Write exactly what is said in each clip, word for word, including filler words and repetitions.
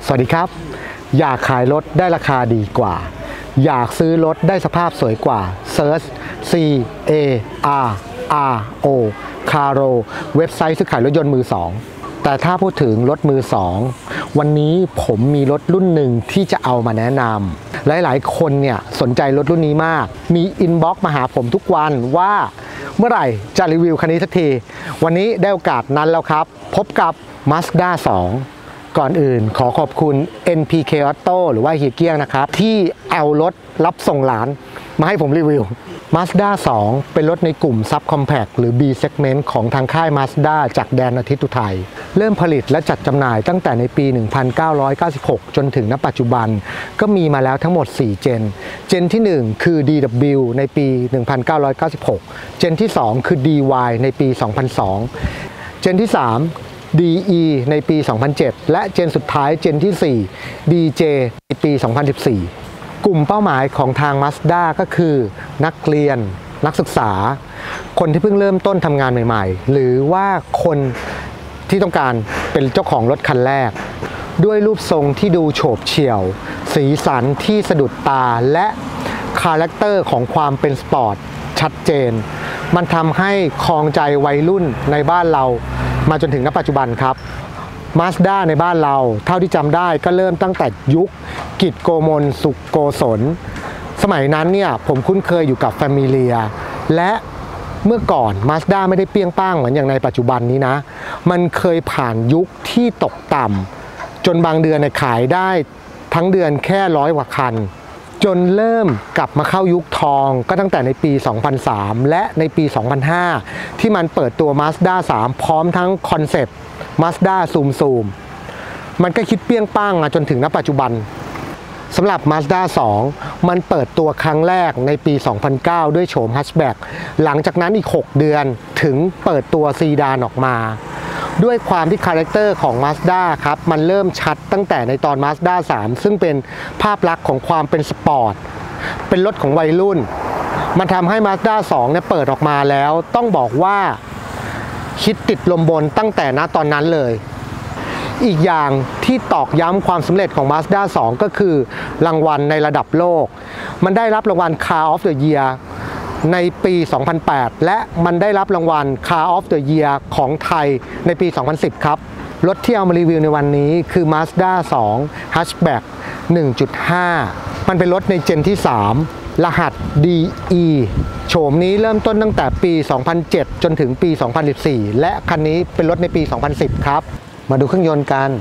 สวัสดีครับอยากขายรถได้ราคาดีกว่าอยากซื้อรถได้สภาพสวยกว่าเซิร์ช C A R R O Caro เว็บไซต์ซื้อขายรถยนต์มือสองแต่ถ้าพูดถึงรถมือสองวันนี้ผมมีรถรุ่นหนึ่งที่จะเอามาแนะนำหลายๆคนเนี่ยสนใจรถรุ่นนี้มากมีอินบ็อกซ์มาหาผมทุกวันว่าเมื่อไหร่จะรีวิวคันนี้สักทีวันนี้ได้โอกาสนั้นแล้วครับพบกับ Mazda สองก่อนอื่นขอขอบคุณ เอ็น พี เค Auto หรือว่าเฮียเกี้ยงนะครับที่เอารถรับส่งหลานมาให้ผมรีวิว Mazda สองเป็นรถในกลุ่ม Sub Compact หรือ B Segment ของทางค่าย Mazda จากแดนอาทิตย์อุทัยเริ่มผลิตและจัดจำหน่ายตั้งแต่ในปี หนึ่งพันเก้าร้อยเก้าสิบหก จนถึงณปัจจุบันก็มีมาแล้วทั้งหมด สี่เจนเจนที่ หนึ่ง คือ ดี ดับเบิลยู ในปี หนึ่งพันเก้าร้อยเก้าสิบหก เจนที่ สอง คือ ดี วาย ในปี สองพันสอง เจนที่ สามดี อี ในปี สองพันเจ็ด และเจนสุดท้ายเจนที่ สี่ ดี เจ ในปี สองพันสิบสี่ กลุ่มเป้าหมายของทาง Mazda ก็คือนักเรียนนักศึกษาคนที่เพิ่งเริ่มต้นทำงานใหม่ๆหรือว่าคนที่ต้องการเป็นเจ้าของรถคันแรกด้วยรูปทรงที่ดูโฉบเฉี่ยวสีสันที่สะดุดตาและคาแรคเตอร์ของความเป็นสปอร์ตชัดเจนมันทำให้ครองใจวัยรุ่นในบ้านเรามาจนถึงณปัจจุบันครับ Mazda ในบ้านเราเท่าที่จำได้ก็เริ่มตั้งแต่ยุคกิจโกมลสุขโกศลสมัยนั้นเนี่ยผมคุ้นเคยอยู่กับ Familia และเมื่อก่อน Mazda ไม่ได้เปี้ยงป้างเหมือนอย่างในปัจจุบันนี้นะมันเคยผ่านยุคที่ตกต่ำจนบางเดือนขายได้ทั้งเดือนแค่ร้อยกว่าคันจนเริ่มกลับมาเข้ายุคทองก็ตั้งแต่ในปี สองพันสาม และในปี สองพันห้า ที่มันเปิดตัว Mazda สาม พร้อมทั้งคอนเซปต์ Mazda ซูมซูมมันก็คิดเปี้ยงป้างมาจนถึงณปัจจุบันสำหรับ Mazda สอง มันเปิดตัวครั้งแรกในปี สองพันเก้า ด้วยโฉมแฮชแบ็กหลังจากนั้นอีก หก เดือนถึงเปิดตัวซีดานออกมาด้วยความที่คาแรคเตอร์ของ Mazda ครับมันเริ่มชัดตั้งแต่ในตอน Mazda สาม ซึ่งเป็นภาพลักษณ์ของความเป็นสปอร์ตเป็นรถของวัยรุ่นมันทำให้ Mazda สองเนี่ยเปิดออกมาแล้วต้องบอกว่าคิดติดลมบนตั้งแต่ณตอนนั้นเลยอีกอย่างที่ตอกย้ำความสำเร็จของ Mazda สอง ก็คือรางวัลในระดับโลกมันได้รับรางวัล Car of the Year ในปี สองพันแปด และมันได้รับรางวัล Car of the Year ของไทยในปี สองพันสิบ ครับรถที่เอามารีวิวในวันนี้คือ Mazda สอง Hatchback หนึ่งจุดห้า มันเป็นรถในเจนที่ สาม รหัส ดี อี โฉมนี้เริ่มต้นตั้งแต่ปี สองพันเจ็ด จนถึงปี สองพันสิบสี่ และคันนี้เป็นรถในปี สองพันสิบ ครับมาดูเครื่องยนต์กัน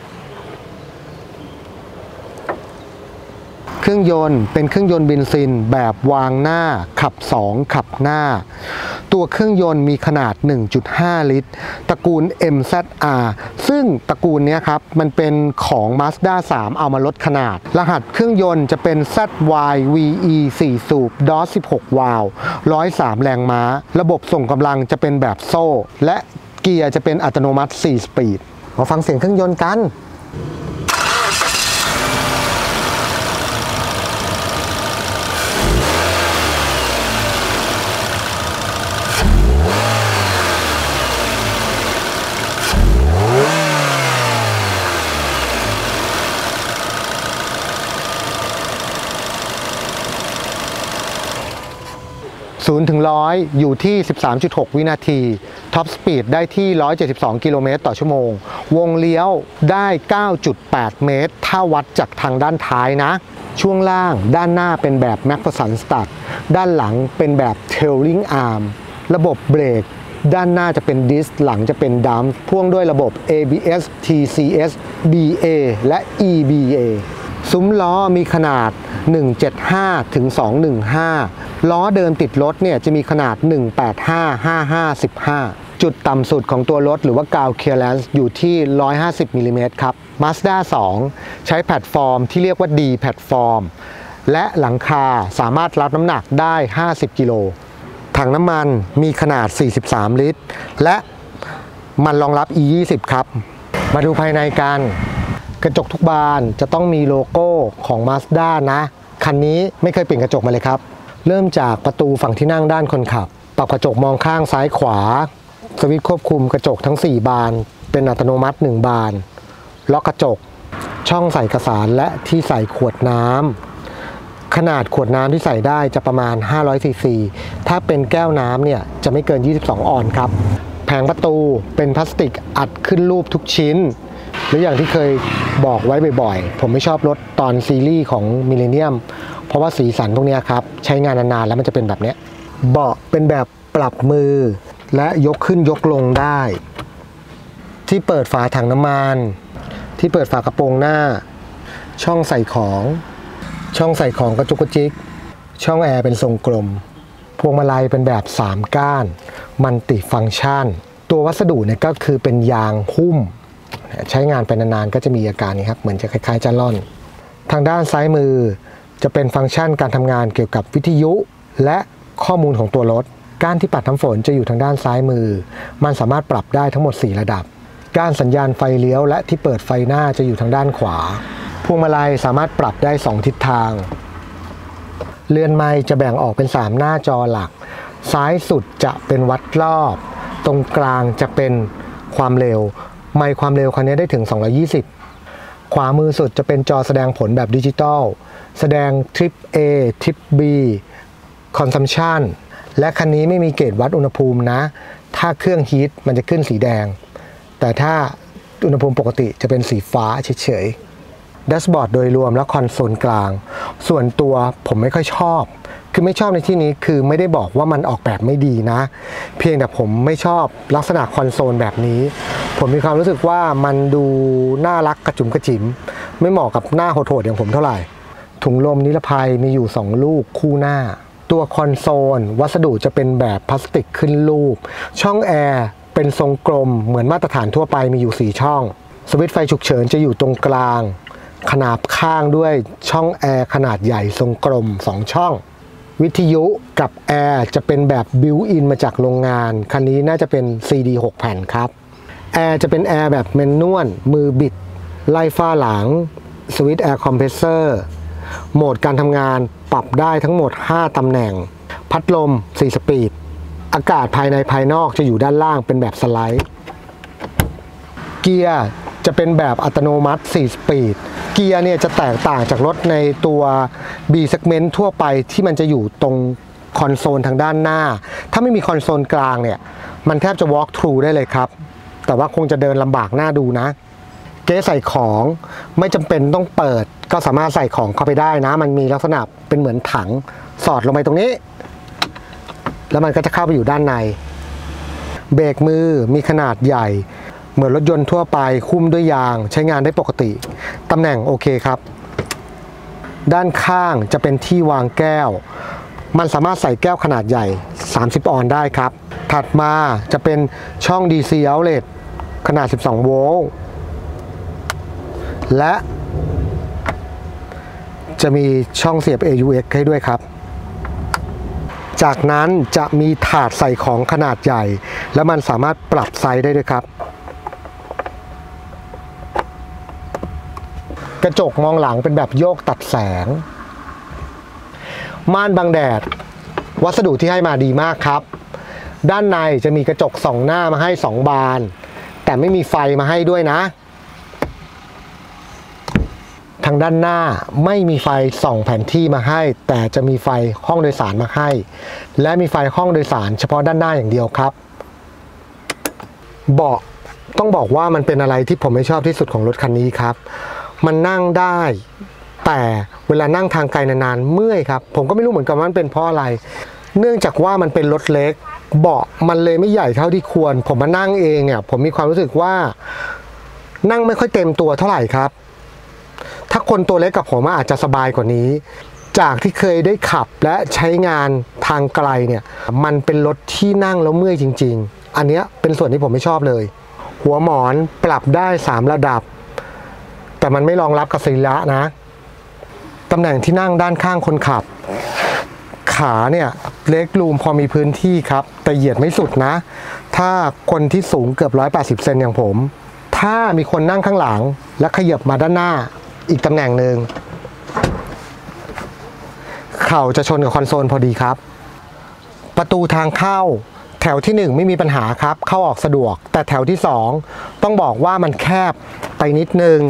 เครื่องยนต์เป็นเครื่องยนต์เบนซินแบบวางหน้าขับสองขับหน้าตัวเครื่องยนต์มีขนาด หนึ่งจุดห้า ลิตรตระกูล เอ็ม แซด อาร์ ซึ่งตระกูลนี้ครับมันเป็นของ Mazda สาม เอามาลดขนาดรหัสเครื่องยนต์จะเป็น แซด วาย วี อี สี่ สูบ ดอส สิบหก วาล์ว หนึ่งร้อยสาม แรงม้าระบบส่งกำลังจะเป็นแบบโซ่และเกียร์จะเป็นอัตโนมัติ สี่ สปีดมาฟังเสียงเครื่องยนต์กันศูนย์ถึงร้อยอยู่ที่ สิบสามจุดหก วินาทีท็อปสปีดได้ที่ หนึ่งร้อยเจ็ดสิบสอง กิโลเมตรต่อชั่วโมงวงเลี้ยวได้ เก้าจุดแปด เมตรถ้าวัดจากทางด้านท้ายนะช่วงล่างด้านหน้าเป็นแบบ Macpherson Stud ด้านหลังเป็นแบบ Tailing Arm ระบบเบรกด้านหน้าจะเป็นดิสหลังจะเป็นดัมป์พ่วงด้วยระบบ เอ บี เอส ที ซี เอส บี เอ และ อี บี เอ ซุ้มล้อมีขนาด หนึ่งร้อยเจ็ดสิบห้า ถึง สองร้อยสิบห้า ล้อเดิมติดรถเนี่ยจะมีขนาด หนึ่งร้อยแปดสิบห้า ห้าสิบห้า สิบห้า จุดต่ำสุดของตัวรถหรือว่า Ground Clearance อยู่ที่ หนึ่งร้อยห้าสิบ มิลลิเมตรครับ Mazda สอง ใช้แพลตฟอร์มที่เรียกว่า D แพลตฟอร์มและหลังคาสามารถรับน้ำหนักได้ ห้าสิบ กิโลถังน้ำมันมีขนาด สี่สิบสาม ลิตรและมันรองรับ อี ยี่สิบ ครับมาดูภายในกันกระจกทุกบานจะต้องมีโลโก้ของ Mazda นะคันนี้ไม่เคยเปลี่ยนกระจกมาเลยครับเริ่มจากประตูฝั่งที่นั่งด้านคนขับปรับกระจกมองข้างซ้ายขวาสวิตช์ควบคุมกระจกทั้งสี่บานเป็นอัตโนมัติหนึ่งบานล็อกกระจกช่องใส่เอกสารและที่ใส่ขวดน้ำขนาดขวดน้ำที่ใส่ได้จะประมาณห้าร้อยซีซีถ้าเป็นแก้วน้ำเนี่ยจะไม่เกินยี่สิบสองออนซ์ครับแผงประตูเป็นพลาสติกอัดขึ้นรูปทุกชิ้นหรืออย่างที่เคยบอกไว้บ่อยๆผมไม่ชอบรถตอนซีรีส์ของมิลเลนเนียมเพราะว่าสีสันพวกนี้ครับใช้งานนานๆแล้วมันจะเป็นแบบนี้เบาะเป็นแบบปรับมือและยกขึ้นยกลงได้ที่เปิดฝาถังน้ำมันที่เปิดฝากระโปรงหน้าช่องใส่ของช่องใส่ของกระจุกกระจิกช่องแอร์เป็นทรงกลมพวงมาลัยเป็นแบบสามก้านมัลติฟังก์ชันตัววัสดุเนี่ยก็คือเป็นยางหุ้มใช้งานไปนานๆก็จะมีอาการนี้ครับเหมือนจะคล้ายๆจะล่อนทางด้านซ้ายมือจะเป็นฟังก์ชันการทำงานเกี่ยวกับวิทยุและข้อมูลของตัวรถก้านที่ปัดน้ำฝนจะอยู่ทางด้านซ้ายมือมันสามารถปรับได้ทั้งหมดสี่ระดับก้านสัญญาณไฟเลี้ยวและที่เปิดไฟหน้าจะอยู่ทางด้านขวาพวงมาลัยสามารถปรับได้สองทิศทางเรือนไมค์จะแบ่งออกเป็นสามหน้าจอหลักซ้ายสุดจะเป็นวัดรอบตรงกลางจะเป็นความเร็วไมค์ความเร็วคันนี้ได้ถึงสองร้อยยี่สิบขวามือสุดจะเป็นจอแสดงผลแบบดิจิตอลแสดงทริป A ทริป B Consumption และคันนี้ไม่มีเกจวัดอุณหภูมินะถ้าเครื่องฮีทมันจะขึ้นสีแดงแต่ถ้าอุณหภูมิปกติจะเป็นสีฟ้าเฉยๆแดชบอร์ดโดยรวมและคอนโซลกลางส่วนตัวผมไม่ค่อยชอบคือไม่ชอบในที่นี้คือไม่ได้บอกว่ามันออกแบบไม่ดีนะเพียงแต่ผมไม่ชอบลักษณะคอนโซลแบบนี้ผมมีความรู้สึกว่ามันดูน่ารักกระจุ๋มกระจิ๋มไม่เหมาะกับหน้าโหดๆอย่างผมเท่าไหร่ถุงลมนิรภัยมีอยู่สองลูกคู่หน้าตัวคอนโซลวัสดุจะเป็นแบบพลาสติกขึ้นรูปช่องแอร์เป็นทรงกลมเหมือนมาตรฐานทั่วไปมีอยู่สี่ช่องสวิตช์ไฟฉุกเฉินจะอยู่ตรงกลางขนาบข้างด้วยช่องแอร์ขนาดใหญ่ทรงกลมสองช่องวิทยุกับแอร์จะเป็นแบบบิวอินมาจากโรงงานคันนี้น่าจะเป็น ซี ดี หก แผ่นครับแอร์จะเป็นแอร์แบบแมนนวลมือบิดไล่ฝ้าหลังสวิตช์แอร์คอมเพรสเซอร์โหมดการทำงานปรับได้ทั้งหมดห้าตำแหน่งพัดลมสี่สปีดอากาศภายในภายนอกจะอยู่ด้านล่างเป็นแบบสไลด์เกียร์จะเป็นแบบอัตโนมัติสี่สปีดเกียร์เนี่ยจะแตกต่างจากรถในตัว B segment ทั่วไปที่มันจะอยู่ตรงคอนโซลทางด้านหน้าถ้าไม่มีคอนโซลกลางเนี่ยมันแทบจะ walk through ได้เลยครับแต่ว่าคงจะเดินลำบากหน้าดูนะเก๊ใส่ของไม่จำเป็นต้องเปิดก็สามารถใส่ของเข้าไปได้นะมันมีลักษณะเป็นเหมือนถังสอดลงไปตรงนี้แล้วมันก็จะเข้าไปอยู่ด้านในเบรกมือมีขนาดใหญ่เหมือนรถยนต์ทั่วไปคุ้มด้วยยางใช้งานได้ปกติตำแหน่งโอเคครับด้านข้างจะเป็นที่วางแก้วมันสามารถใส่แก้วขนาดใหญ่สามสิบออนซ์ได้ครับถัดมาจะเป็นช่อง ดี ซี Outlet ขนาดสิบสองโวลต์และจะมีช่องเสียบ เอ ยู เอ็กซ์ ให้ด้วยครับจากนั้นจะมีถาดใส่ของขนาดใหญ่และมันสามารถปรับไซส์ได้ด้วยครับกระจกมองหลังเป็นแบบโยกตัดแสงม่านบังแดดวัสดุที่ให้มาดีมากครับด้านในจะมีกระจกส่องหน้ามาให้สองบานแต่ไม่มีไฟมาให้ด้วยนะทางด้านหน้าไม่มีไฟส่องแผนที่มาให้แต่จะมีไฟห้องโดยสารมาให้และมีไฟห้องโดยสารเฉพาะด้านหน้าอย่างเดียวครับเบาะต้องบอกว่ามันเป็นอะไรที่ผมไม่ชอบที่สุดของรถคันนี้ครับมันนั่งได้แต่เวลานั่งทางไกลนานๆเมื่อยครับผมก็ไม่รู้เหมือนกันว่ามันเป็นเพราะอะไรเนื่องจากว่ามันเป็นรถเล็กเบาะมันเลยไม่ใหญ่เท่าที่ควรผมมานั่งเองเนี่ยผมมีความรู้สึกว่านั่งไม่ค่อยเต็มตัวเท่าไหร่ครับถ้าคนตัวเล็กกับผมอาจจะสบายกว่านี้จากที่เคยได้ขับและใช้งานทางไกลเนี่ยมันเป็นรถที่นั่งแล้วเมื่อยจริงๆอันนี้เป็นส่วนที่ผมไม่ชอบเลยหัวหมอนปรับได้สามระดับแต่มันไม่รองรับกับสรีระนะตำแหน่งที่นั่งด้านข้างคนขับขาเนี่ยเล็กรูมพอมีพื้นที่ครับแต่เหยียดไม่สุดนะถ้าคนที่สูงเกือบหนึ่งร้อยแปดสิบเซนอย่างผมถ้ามีคนนั่งข้างหลังและขยับมาด้านหน้าอีกตำแหน่งหนึ่งเข่าจะชนกับคอนโซลพอดีครับประตูทางเข้าแถวที่หนึ่งไม่มีปัญหาครับเข้าออกสะดวกแต่แถวที่สองต้องบอกว่ามันแคบไปนิดนึง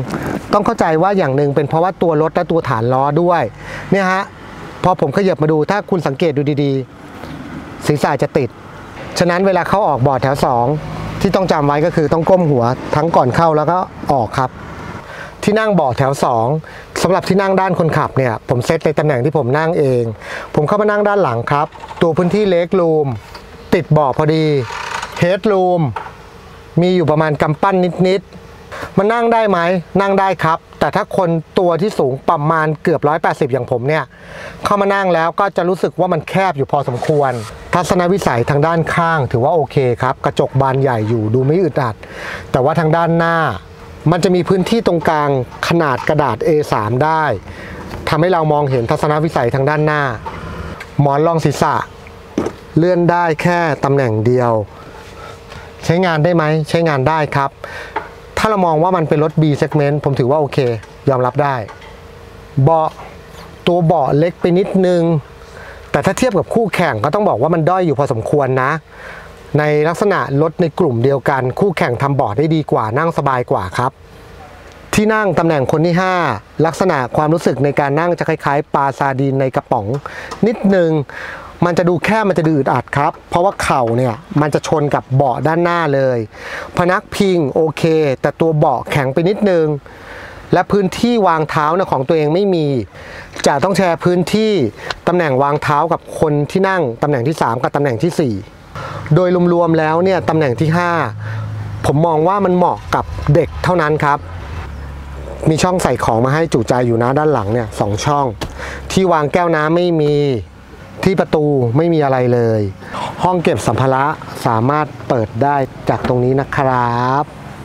ต้องเข้าใจว่าอย่างหนึ่งเป็นเพราะว่าตัวรถและตัวฐานล้อด้วยเนี่ยฮะพอผมขยับมาดูถ้าคุณสังเกตดูดีๆศีรษะจะติดฉะนั้นเวลาเขาออกบอร์ดแถวสองที่ต้องจำไว้ก็คือต้องก้มหัวทั้งก่อนเข้าแล้วก็ออกครับที่นั่งเบาะแถวสองสำหรับที่นั่งด้านคนขับเนี่ยผมเซตในตำแหน่งที่ผมนั่งเองผมเข้ามานั่งด้านหลังครับตัวพื้นที่เล็กรูมติดเบาะพอดีเฮดรูมมีอยู่ประมาณกำปั้นนิดๆมันนั่งได้ไหมนั่งได้ครับแต่ถ้าคนตัวที่สูงประมาณเกือบหนึ่งร้อยแปดสิบอย่างผมเนี่ยเข้ามานั่งแล้วก็จะรู้สึกว่ามันแคบอยู่พอสมควรทัศนวิสัยทางด้านข้างถือว่าโอเคครับกระจกบานใหญ่อยู่ดูไม่อึดอัดแต่ว่าทางด้านหน้ามันจะมีพื้นที่ตรงกลางขนาดกระดาษ เอ สาม ได้ทำให้เรามองเห็นทัศนวิสัยทางด้านหน้าหมอนรองศีรษะเลื่อนได้แค่ตำแหน่งเดียวใช้งานได้ไหมใช้งานได้ครับถ้าเรามองว่ามันเป็นรถ B segment ผมถือว่าโอเคยอมรับได้เบาะตัวเบาะเล็กไปนิดนึงแต่ถ้าเทียบกับคู่แข่งก็ต้องบอกว่ามันด้อยอยู่พอสมควรนะในลักษณะรถในกลุ่มเดียวกันคู่แข่งทำเบาะได้ดีกว่านั่งสบายกว่าครับที่นั่งตำแหน่งคนที่ห้าลักษณะความรู้สึกในการนั่งจะคล้ายๆปลาซาดีนในกระป๋องนิดนึงมันจะดูแค่มันจะดูอึดอัดครับเพราะว่าเข่าเนี่ยมันจะชนกับเบาะด้านหน้าเลยพนักพิงโอเคแต่ตัวเบาะแข็งไปนิดนึงและพื้นที่วางเท้าเนี่ยของตัวเองไม่มีจะต้องแชร์พื้นที่ตำแหน่งวางเท้ากับคนที่นั่งตำแหน่งที่สามกับตำแหน่งที่สี่โดยรวมๆแล้วเนี่ยตำแหน่งที่ห้าผมมองว่ามันเหมาะกับเด็กเท่านั้นครับมีช่องใส่ของมาให้จุใจอยู่นะด้านหลังเนี่ยสองช่องที่วางแก้วน้ำไม่มีที่ประตูไม่มีอะไรเลยห้องเก็บสัมภาระสามารถเปิดได้จากตรงนี้นะครับ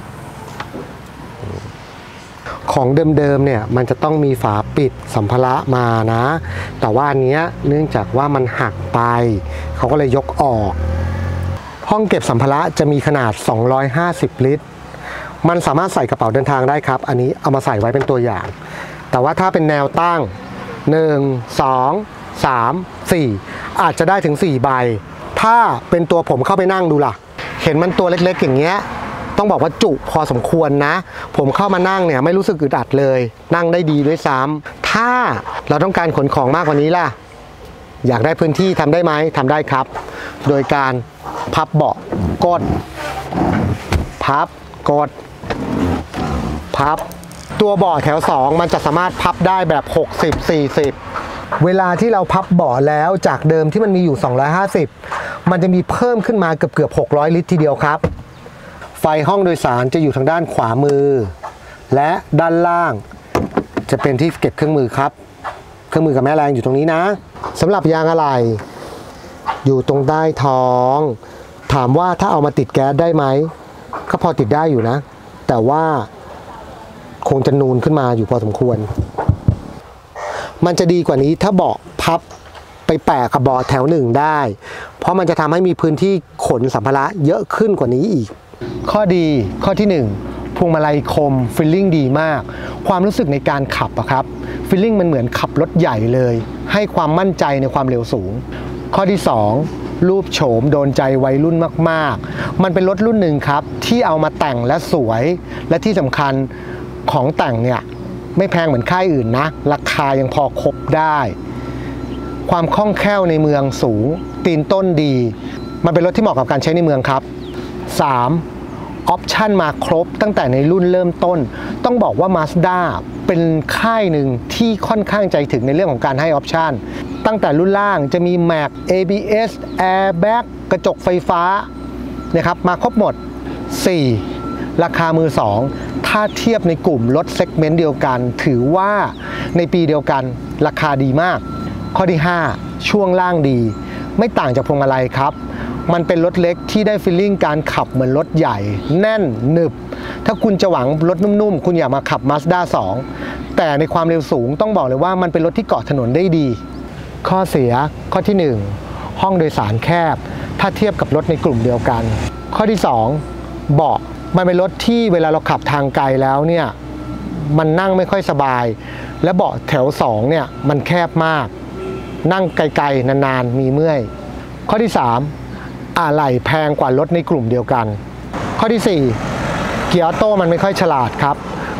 ของเดิมๆเนี่ยมันจะต้องมีฝาปิดสัมภาระมานะแต่ว่าอันนี้เนื่องจากว่ามันหักไปเขาก็เลยยกออกห้องเก็บสัมภาระจะมีขนาดสองร้อยห้าสิบลิตรมันสามารถใส่กระเป๋าเดินทางได้ครับอันนี้เอามาใส่ไว้เป็นตัวอย่างแต่ว่าถ้าเป็นแนวตั้งหนึ่ง สอง สาม สี่อาจจะได้ถึงสี่ใบถ้าเป็นตัวผมเข้าไปนั่งดูล่ะเห็นมันตัวเล็กๆอย่างเงี้ยต้องบอกว่าจุพอสมควรนะผมเข้ามานั่งเนี่ยไม่รู้สึกอึดอัดเลยนั่งได้ดีด้วยซ้ำถ้าเราต้องการขนของมากกว่านี้ล่ะอยากได้พื้นที่ทำได้ไหมทำได้ครับโดยการพับเบาะกดพับกดพับตัวเบาะแถวสองมันจะสามารถพับได้แบบหกสิบ สี่สิบเวลาที่เราพับเบาะแล้วจากเดิมที่มันมีอยู่สองร้อยห้าสิบมันจะมีเพิ่มขึ้นมาเกือบเกือบหกร้อยลิตรทีเดียวครับไฟห้องโดยสารจะอยู่ทางด้านขวามือและด้านล่างจะเป็นที่เก็บเครื่องมือครับเครื่องมือกับแม่แรงอยู่ตรงนี้นะสำหรับยางอะไหล่อยู่ตรงใต้ท้องถามว่าถ้าเอามาติดแก๊สได้ไหมก็พอติดได้อยู่นะแต่ว่าคงจะนูนขึ้นมาอยู่พอสมควรมันจะดีกว่านี้ถ้าเบาะพับไปแปะกับเบาะแถวหนึ่งได้เพราะมันจะทำให้มีพื้นที่ขนสัมภาระเยอะขึ้นกว่านี้อีกข้อดีข้อที่หนึ่งพวงมาลัยคมฟีลลิ่งดีมากความรู้สึกในการขับอะครับฟีลลิ่งมันเหมือนขับรถใหญ่เลยให้ความมั่นใจในความเร็วสูงข้อที่สองรูปโฉมโดนใจวัยรุ่นมากๆมันเป็นรถรุ่นหนึ่งครับที่เอามาแต่งและสวยและที่สำคัญของแต่งเนี่ยไม่แพงเหมือนค่ายอื่นนะราคายังพอครบได้ความคล่องแคล่วในเมืองสูงตีนต้นดีมันเป็นรถที่เหมาะกับการใช้ในเมืองครับสามออปชั่นมาครบตั้งแต่ในรุ่นเริ่มต้นต้องบอกว่า Mazda เป็นค่ายหนึ่งที่ค่อนข้างใจถึงในเรื่องของการให้ออปชั่นตั้งแต่รุ่นล่างจะมี แม็ก เอ บี เอส Airbag กระจกไฟฟ้านะครับมาครบหมดสี่ราคามือสองถ้าเทียบในกลุ่มรถเซกเมนต์เดียวกันถือว่าในปีเดียวกันราคาดีมากข้อที่ห้าช่วงล่างดีไม่ต่างจากพวงมาลัยครับมันเป็นรถเล็กที่ได้ฟีลลิ่งการขับเหมือนรถใหญ่แน่นหนึบถ้าคุณจะหวังรถนุ่มๆคุณอย่ามาขับ Mazda สองแต่ในความเร็วสูงต้องบอกเลยว่ามันเป็นรถที่เกาะถนนได้ดีข้อเสียข้อที่หนึ่งห้องโดยสารแคบถ้าเทียบกับรถในกลุ่มเดียวกันข้อที่สองเบาะมันเป็นรถที่เวลาเราขับทางไกลแล้วเนี่ยมันนั่งไม่ค่อยสบายและเบาะแถวสองเนี่ยมันแคบมากนั่งไกลๆนานๆมีเมื่อยข้อที่สามอะไหล่แพงกว่ารถในกลุ่มเดียวกันข้อที่สี่เกียร์ออโต้มันไม่ค่อยฉลาดครับ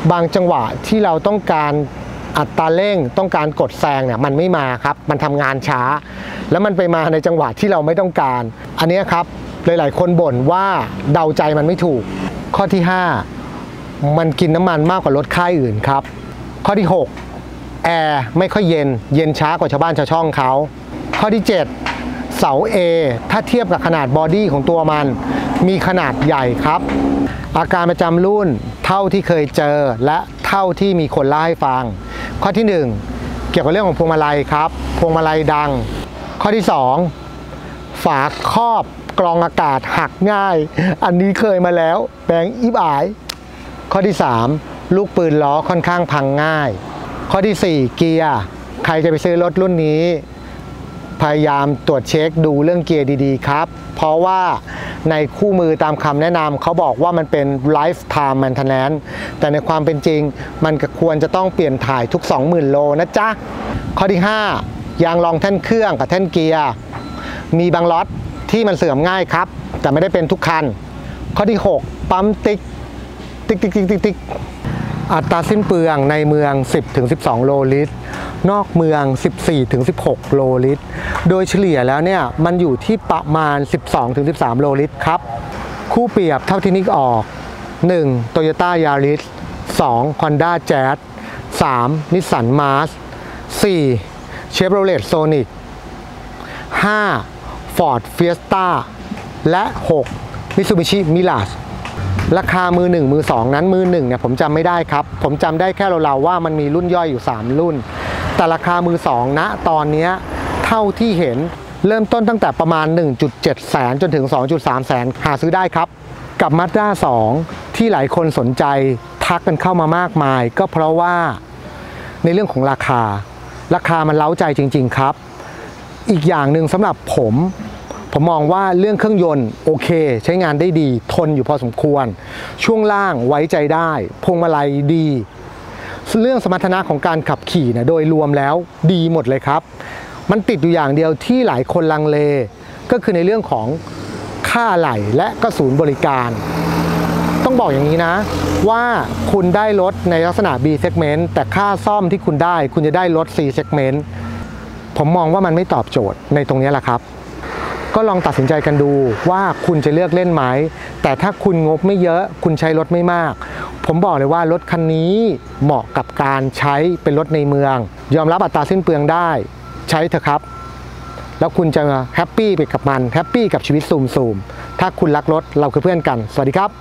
บางจังหวะที่เราต้องการอัตราเร่งต้องการกดแซงเนี่ยมันไม่มาครับมันทำงานช้าแล้วมันไปมาในจังหวะที่เราไม่ต้องการอันนี้ครับหลายๆคนบ่นว่าเดาใจมันไม่ถูกข้อที่ห้ามันกินน้ำมันมากกว่ารถค่ายอื่นครับข้อที่หกแอร์ไม่ค่อยเย็นเย็นช้ากว่าชาวบ้านชาวช่องเขาข้อที่เจ็ดเสา A ถ้าเทียบกับขนาดบอดี้ของตัวมันมีขนาดใหญ่ครับอาการประจำรุ่นเท่าที่เคยเจอและเท่าที่มีคนเล่าให้ฟังข้อที่หนึ่งเกี่ยวกับเรื่องของพวงมาลัยครับพวงมาลัยดังข้อที่สองฝาครอบกรองอากาศหักง่ายอันนี้เคยมาแล้วแบงอิบอายข้อที่สามลูกปืนล้อค่อนข้างพังง่ายข้อที่สี่เกียร์ใครจะไปซื้อรถรุ่นนี้พยายามตรวจเช็คดูเรื่องเกียร์ดีๆครับเพราะว่าในคู่มือตามคำแนะนำเขาบอกว่ามันเป็น lifetime maintenance แต่ในความเป็นจริงมันก็ควรจะต้องเปลี่ยนถ่ายทุก สองหมื่น โลนะจ๊ะข้อที่ห้ายางรองแท่นเครื่องกับแท่นเกียร์มีบางล็อตที่มันเสื่อมง่ายครับแต่ไม่ได้เป็นทุกคันข้อที่หกปั๊มติ๊กติ๊กติ๊กติ๊กติ๊กติ๊กอัตราสิ้นเปลืองในเมือง สิบถึงสิบสอง โลลิตรนอกเมือง สิบสี่ถึงสิบหก โลลิตรโดยเฉลี่ยแล้วเนี่ยมันอยู่ที่ประมาณ สิบสองถึงสิบสาม โลลิตรครับคู่เปรียบเท่าที่นึกออก หนึ่ง Toyota Yaris สอง Honda Jazz สาม Nissan March สี่ Chevrolet Sonic ห้า Ford Fiesta และหก Mitsubishi Mirageราคามือหนึ่งมือสองนั้นมือหนึ่งเนี่ยผมจำไม่ได้ครับผมจำได้แค่เราๆว่ามันมีรุ่นย่อยอยู่สามรุ่นแต่ราคามือสองณตอนนี้เท่าที่เห็นเริ่มต้นตั้งแต่ประมาณ หนึ่งจุดเจ็ด แสนจนถึง สองจุดสาม แสนหาซื้อได้ครับกับ Mazda สองที่หลายคนสนใจทักกันเข้ามามากมายก็เพราะว่าในเรื่องของราคาราคามันเล้าใจจริงๆครับอีกอย่างหนึ่งสำหรับผมผมมองว่าเรื่องเครื่องยนต์โอเคใช้งานได้ดีทนอยู่พอสมควรช่วงล่างไว้ใจได้พวงมาลัยดีเรื่องสมรรถนะของการขับขี่เนี่ยโดยรวมแล้วดีหมดเลยครับมันติดอยู่อย่างเดียวที่หลายคนลังเลก็คือในเรื่องของค่าอะไหล่และก็ศูนย์บริการต้องบอกอย่างนี้นะว่าคุณได้รถในลักษณะ B segment แต่ค่าซ่อมที่คุณได้คุณจะได้รถ C segment ผมมองว่ามันไม่ตอบโจทย์ในตรงนี้แหละครับก็ลองตัดสินใจกันดูว่าคุณจะเลือกเล่นไหมแต่ถ้าคุณงบไม่เยอะคุณใช้รถไม่มากผมบอกเลยว่ารถคันนี้เหมาะกับการใช้เป็นรถในเมืองยอมรับอัตราสิ้นเปลืองได้ใช้เถอะครับแล้วคุณจะแฮปปี้ไปกับมันแฮปปี้กับชีวิตซูมๆถ้าคุณรักรถเราคือเพื่อนกันสวัสดีครับ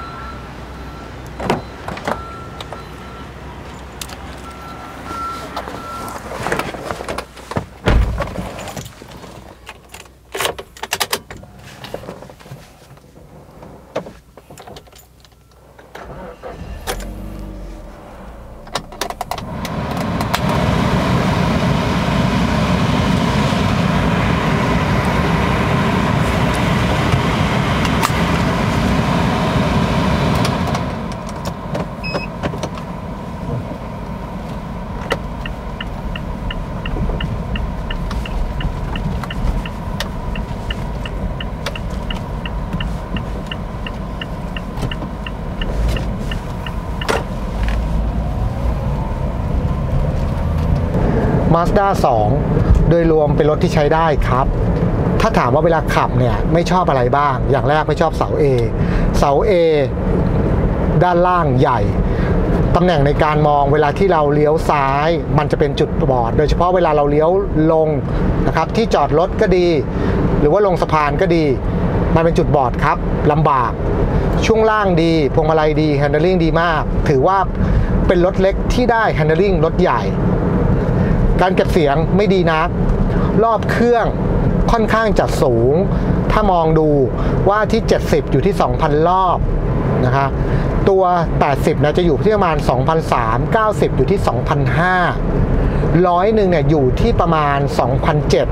Mazda สองโดยรวมเป็นรถที่ใช้ได้ครับถ้าถามว่าเวลาขับเนี่ยไม่ชอบอะไรบ้างอย่างแรกไม่ชอบเสา A เสา A ด้านล่างใหญ่ตำแหน่งในการมองเวลาที่เราเลี้ยวซ้ายมันจะเป็นจุดบอดโดยเฉพาะเวลาเราเลี้ยวลงนะครับที่จอดรถก็ดีหรือว่าลงสะพานก็ดีมันเป็นจุดบอดครับลำบากช่วงล่างดีพวงมาลัยดี handling ดีมากถือว่าเป็นรถเล็กที่ได้ handling รถใหญ่การเก็บเสียงไม่ดีนักรอบเครื่องค่อนข้างจะสูงถ้ามองดูว่าที่เจ็ดสิบอยู่ที่ สองพัน รอบนะคะตัวแปดสิบนะจะอยู่ที่ประมาณ สองพันสามร้อย เก้าสิบอยู่ที่ สองพันห้าร้อย หนึ่งเนี่ยอยู่ที่ประมาณ สองพันเจ็ด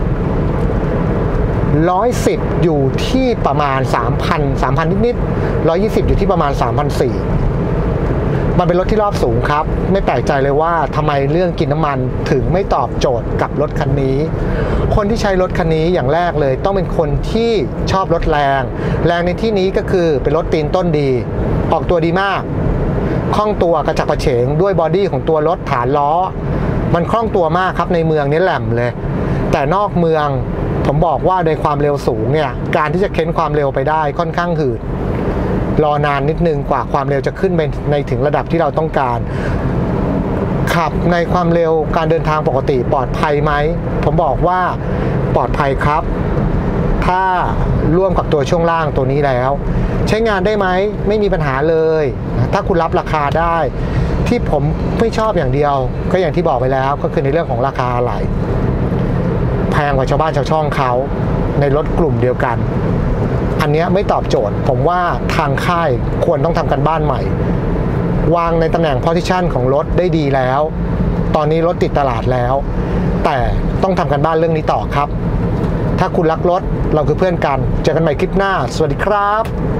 ร้อยสิบอยู่ที่ประมาณ สามพัน สามพัน นิดๆหนึ่งร้อยยี่สิบอยู่ที่ประมาณ สามพันสี่ร้อยมันเป็นรถที่รอบสูงครับไม่แปลกใจเลยว่าทำไมเรื่องกินน้ำมันถึงไม่ตอบโจทย์กับรถคันนี้คนที่ใช้รถคันนี้อย่างแรกเลยต้องเป็นคนที่ชอบรถแรงแรงในที่นี้ก็คือเป็นรถตีนต้นดีออกตัวดีมากคล่องตัวกระฉับกระเฉงด้วยบอดี้ของตัวรถฐานล้อมันคล่องตัวมากครับในเมืองนี้แหลมเลยแต่นอกเมืองผมบอกว่าในความเร็วสูงเนี่ยการที่จะเค้นความเร็วไปได้ค่อนข้างหืดรอนานนิดนึงกว่าความเร็วจะขึ้นไปในถึงระดับที่เราต้องการขับในความเร็วการเดินทางปกติปลอดภัยไหมผมบอกว่าปลอดภัยครับถ้าร่วมกับตัวช่วงล่างตัวนี้แล้วใช้งานได้ไหมไม่มีปัญหาเลยถ้าคุณรับราคาได้ที่ผมไม่ชอบอย่างเดียวก็อย่างที่บอกไปแล้วก็คือในเรื่องของราคาอะไหล่แพงกว่าชาวบ้านชาวช่องเขาในรถกลุ่มเดียวกันอันนี้ไม่ตอบโจทย์ผมว่าทางค่ายควรต้องทำกันบ้านใหม่วางในตำแหน่ง position ของรถได้ดีแล้วตอนนี้รถติดตลาดแล้วแต่ต้องทำกันบ้านเรื่องนี้ต่อครับถ้าคุณรักรถเราคือเพื่อนกันเจอกันใหม่คลิปหน้าสวัสดีครับ